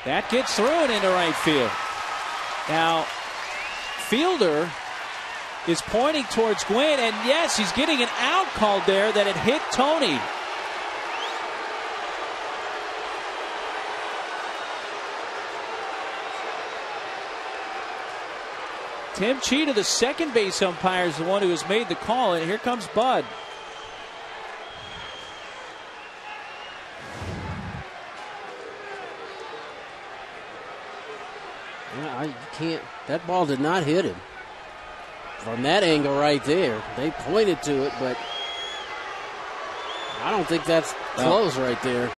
That gets through and into right field. Now, fielder is pointing towards Gwynn, and yes, he's getting an out called there that it hit Tony. Tim Cheetah, the second base umpire, is the one who has made the call, and here comes Bud. Yeah, you can't. That ball did not hit him. From that angle right there, they pointed to it, but I don't think that's close right there.